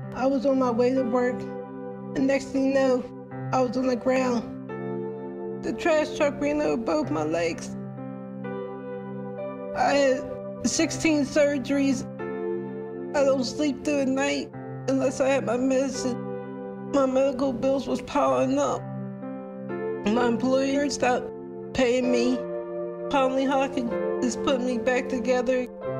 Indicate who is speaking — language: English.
Speaker 1: I was on my way to work, and next thing you know, I was on the ground. The trash truck ran over both my legs. I had 16 surgeries. I don't sleep through the night unless I had my medicine. My medical bills was piling up. My employer stopped paying me. Lehocky is putting me back together.